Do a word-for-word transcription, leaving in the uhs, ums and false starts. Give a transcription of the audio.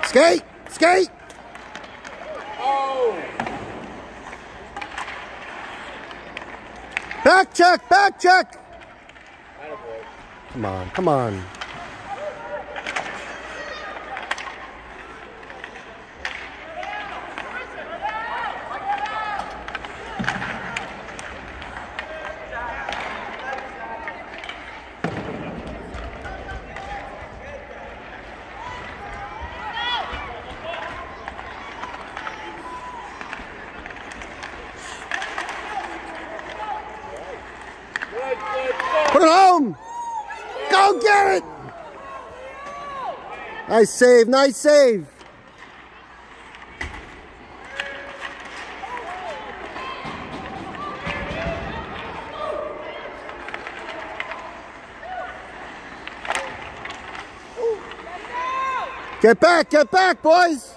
Skate! Skate! Oh! Back check! Back check! Come on, come on. Put it home! Go get it! Nice save, nice save. Get back, get back, boys!